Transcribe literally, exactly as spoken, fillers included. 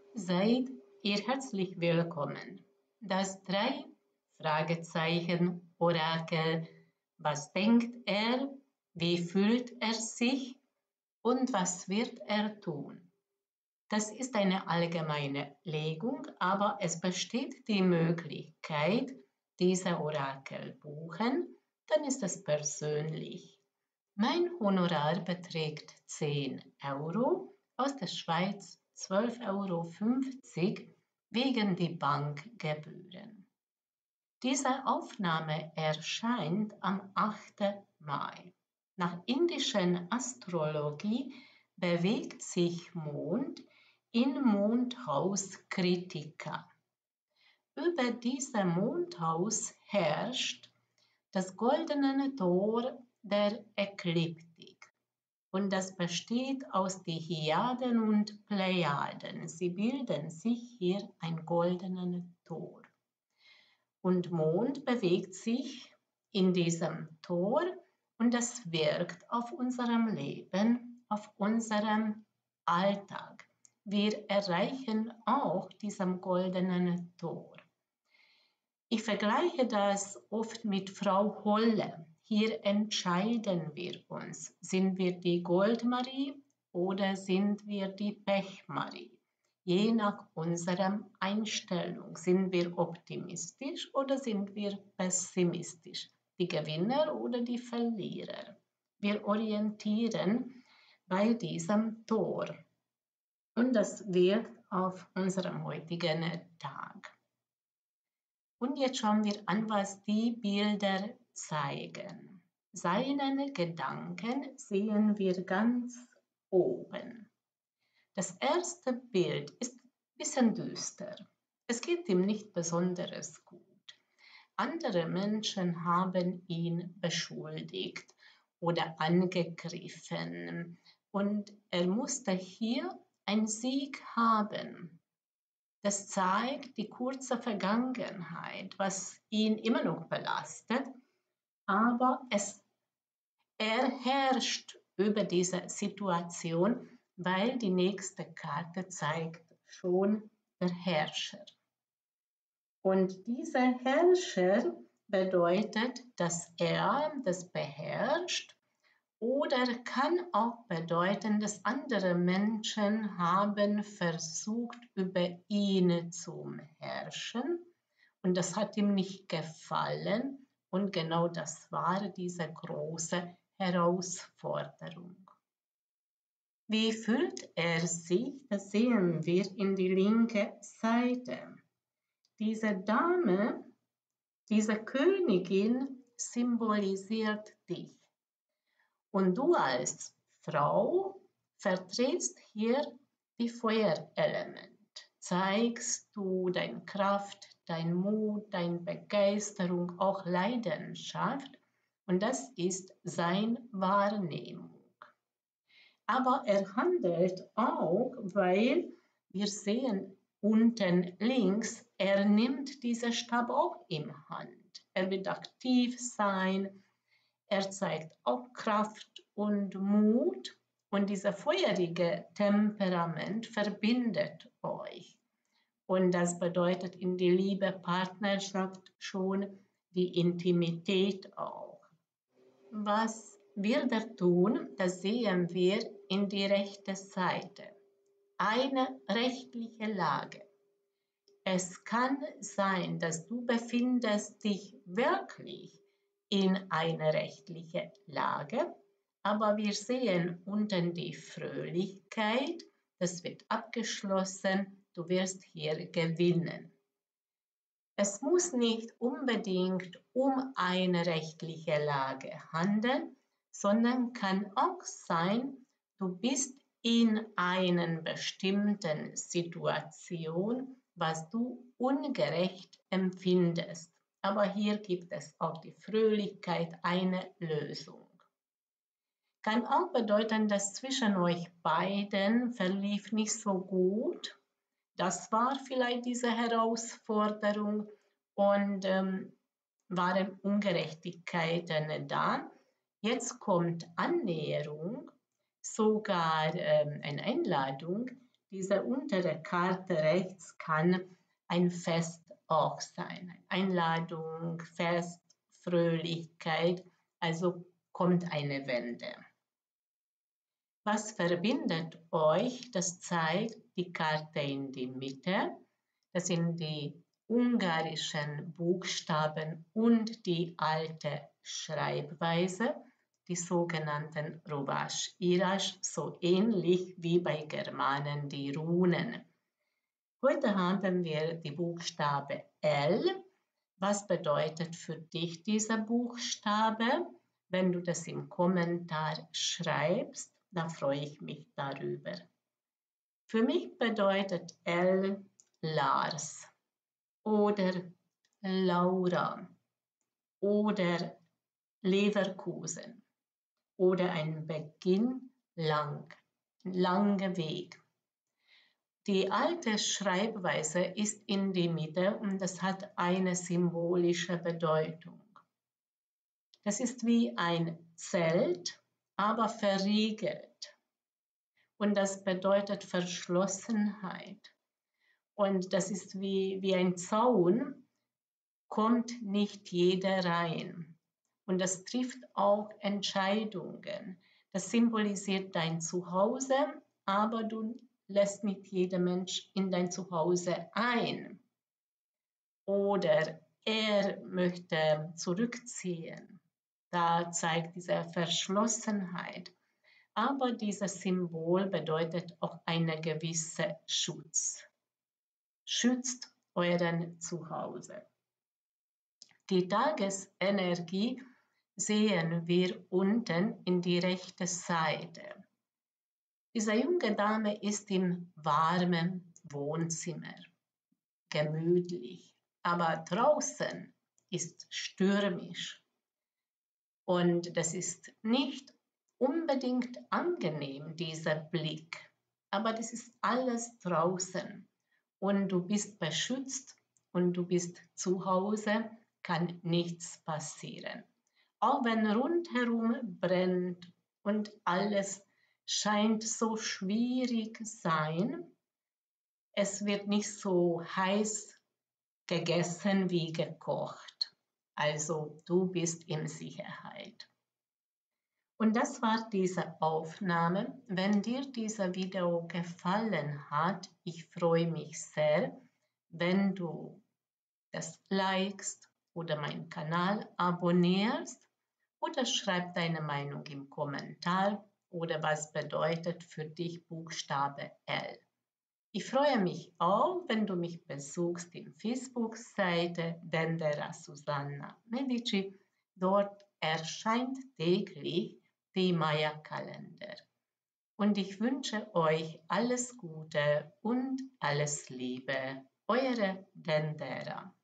Seid ihr herzlich willkommen. Das drei Fragezeichen Orakel. Was denkt er? Wie fühlt er sich? Und was wird er tun? Das ist eine allgemeine Legung, aber es besteht die Möglichkeit, diese Orakel buchen, dann ist es persönlich. Mein Honorar beträgt zehn Euro, aus der Schweiz zwölf Euro fünfzig wegen die Bankgebühren. Diese Aufnahme erscheint am achten Mai. Nach indischer Astrologie bewegt sich Mond in Mondhaus Kritika. Über dieses Mondhaus herrscht das goldene Tor der Ekliptik. Und das besteht aus den Hyaden und Plejaden. Sie bilden sich hier ein goldenes Tor. Und Mond bewegt sich in diesem Tor und das wirkt auf unserem Leben, auf unserem Alltag. Wir erreichen auch diesem goldenen Tor. Ich vergleiche das oft mit Frau Holle. Hier entscheiden wir uns, sind wir die Goldmarie oder sind wir die Pechmarie? Je nach unserer Einstellung, sind wir optimistisch oder sind wir pessimistisch? Die Gewinner oder die Verlierer? Wir orientieren bei diesem Tor und das wirkt auf unserem heutigen Tag. Und jetzt schauen wir an, was die Bilder zeigen. Seine Gedanken sehen wir ganz oben. Das erste Bild ist ein bisschen düster. Es geht ihm nicht besonders gut. Andere Menschen haben ihn beschuldigt oder angegriffen und er musste hier einen Sieg haben. Das zeigt die kurze Vergangenheit, was ihn immer noch belastet, aber es, er herrscht über diese Situation, weil die nächste Karte zeigt schon der Herrscher. Und dieser Herrscher bedeutet, dass er das beherrscht oder kann auch bedeuten, dass andere Menschen haben versucht, über ihn zu herrschen und das hat ihm nicht gefallen und genau das war diese große Herausforderung. Wie fühlt er sich? Das sehen wir in die linke Seite. Diese Dame, diese Königin symbolisiert dich. Und du als Frau vertrittst hier die Feuerelement. Zeigst du deine Kraft, dein Mut, deine Begeisterung, auch Leidenschaft. Und das ist seine Wahrnehmung. Aber er handelt auch, weil wir sehen unten links, er nimmt diesen Stab auch in Hand. Er wird aktiv sein. Er zeigt auch Kraft und Mut und dieser feurige Temperament verbindet euch. Und das bedeutet in die Liebe, Partnerschaft schon die Intimität auch. Was wird er tun? Das sehen wir in die rechte Seite. Eine rechtliche Lage. Es kann sein, dass du befindest dich wirklich in einer rechtlichen Lage, aber wir sehen unten die Fröhlichkeit, das wird abgeschlossen, du wirst hier gewinnen. Es muss nicht unbedingt um eine rechtliche Lage handeln, sondern kann auch sein, du bist in einer bestimmten Situation, was du ungerecht empfindest. Aber hier gibt es auch die Fröhlichkeit, eine Lösung. Kann auch bedeuten, dass zwischen euch beiden verlief nicht so gut. Das war vielleicht diese Herausforderung und ähm, waren Ungerechtigkeiten da. Jetzt kommt Annäherung, sogar ähm, eine Einladung, diese untere Karte rechts kann ein Fest auch sein. Einladung, Fest, Fröhlichkeit, also kommt eine Wende. Was verbindet euch? Das zeigt die Karte in die Mitte. Das sind die ungarischen Buchstaben und die alte Schreibweise, die sogenannten Rovás-írás, so ähnlich wie bei Germanen die Runen. Heute haben wir die Buchstabe L. Was bedeutet für dich dieser Buchstabe? Wenn du das im Kommentar schreibst, da freue ich mich darüber. Für mich bedeutet L Lars oder Laura oder Leverkusen oder ein Beginn lang, langer Weg. Die alte Schreibweise ist in die Mitte und das hat eine symbolische Bedeutung. Das ist wie ein Zelt, aber verriegelt. Und das bedeutet Verschlossenheit. Und das ist wie, wie ein Zaun, kommt nicht jeder rein. Und das trifft auch Entscheidungen. Das symbolisiert dein Zuhause, aber du lässt nicht jeder Mensch in dein Zuhause ein. Oder er möchte zurückziehen. Da zeigt diese Verschlossenheit. Aber dieses Symbol bedeutet auch einen gewissen Schutz. Schützt euren Zuhause. Die Tagesenergie sehen wir unten in die rechte Seite. Diese junge Dame ist im warmen Wohnzimmer, gemütlich, aber draußen ist stürmisch. Und das ist nicht unbedingt angenehm, dieser Blick, aber das ist alles draußen und du bist beschützt und du bist zu Hause, kann nichts passieren. Auch wenn rundherum brennt und alles scheint so schwierig sein, es wird nicht so heiß gegessen wie gekocht. Also du bist in Sicherheit. Und das war diese Aufnahme. Wenn dir dieses Video gefallen hat, ich freue mich sehr, wenn du das likest oder meinen Kanal abonnierst oder schreib deine Meinung im Kommentar oder was bedeutet für dich Buchstabe L. Ich freue mich auch, wenn du mich besuchst in Facebook-Seite Dendera Susanna Medici. Dort erscheint täglich die Maya-Kalender. Und ich wünsche euch alles Gute und alles Liebe. Eure Dendera.